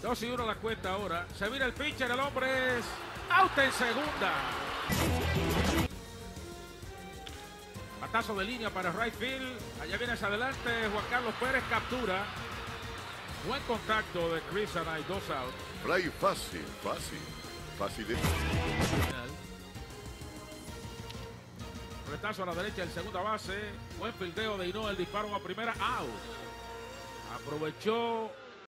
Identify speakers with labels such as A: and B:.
A: 2-1 la cuenta ahora. Se vira el pitcher, el hombre es out en segunda. Batazo de línea para right field. Allá viene hacia adelante Juan Carlos Pérez, captura. Buen contacto de Chris Anay, 2 out.
B: Fly fácil. Fácil.
A: Retazo a la derecha del segunda base. Buen fildeo de Hinoa, el disparo a primera, out. Aprovechó